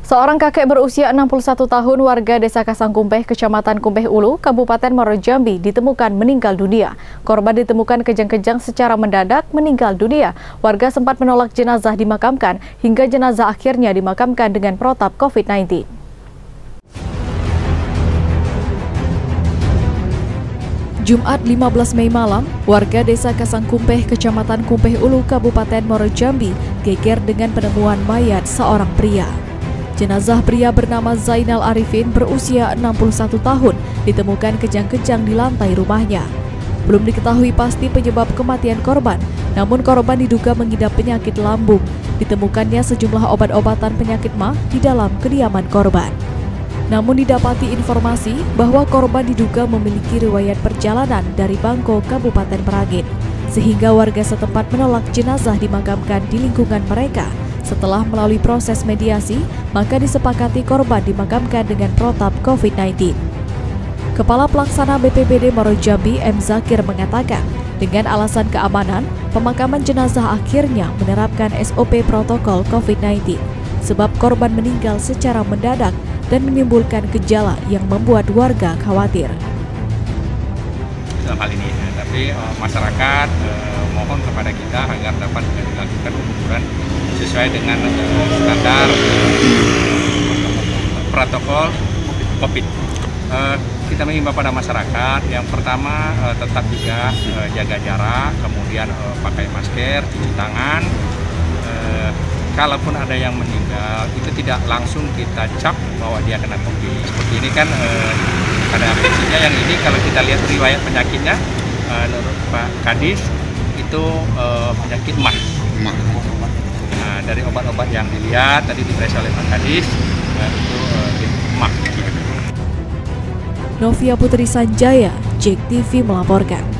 Seorang kakek berusia 61 tahun warga Desa Kasangkumpeh, Kecamatan Kumpeh Ulu, Kabupaten Muaro Jambi ditemukan meninggal dunia. Korban ditemukan kejang-kejang secara mendadak meninggal dunia. Warga sempat menolak jenazah dimakamkan hingga jenazah akhirnya dimakamkan dengan protap COVID-19. Jumat 15 Mei malam, warga Desa Kasangkumpeh, Kecamatan Kumpeh Ulu, Kabupaten Muaro Jambi geger dengan penemuan mayat seorang pria. Jenazah pria bernama Zainal Arifin berusia 61 tahun ditemukan kejang-kejang di lantai rumahnya. Belum diketahui pasti penyebab kematian korban, namun korban diduga mengidap penyakit lambung. Ditemukannya sejumlah obat-obatan penyakit MA di dalam kediaman korban. Namun didapati informasi bahwa korban diduga memiliki riwayat perjalanan dari Bangko, Kabupaten Merangin, sehingga warga setempat menolak jenazah dimakamkan di lingkungan mereka. Setelah melalui proses mediasi, maka disepakati korban dimakamkan dengan protap COVID-19. Kepala Pelaksana BPBD Muaro Jambi M. Zakir mengatakan, dengan alasan keamanan, pemakaman jenazah akhirnya menerapkan SOP protokol COVID-19, sebab korban meninggal secara mendadak dan menimbulkan gejala yang membuat warga khawatir. Dalam hal ini, tapi masyarakat mohon kepada kita agar dapat dilakukan pengukuran sesuai dengan standar protokol COVID. Kita mengimbau pada masyarakat, yang pertama tetap juga jaga jarak, kemudian pakai masker, cuci tangan. Kalaupun ada yang meninggal, itu tidak langsung kita cap bahwa dia kena COVID. Seperti ini kan ada prinsipnya yang ini, kalau kita lihat riwayat penyakitnya, menurut Pak Kadis itu penyakit MA. Nah, dari obat-obat yang dilihat tadi diperiksa oleh Pak Kadis itu MA. Novia Putri Sanjaya, JEK TV melaporkan.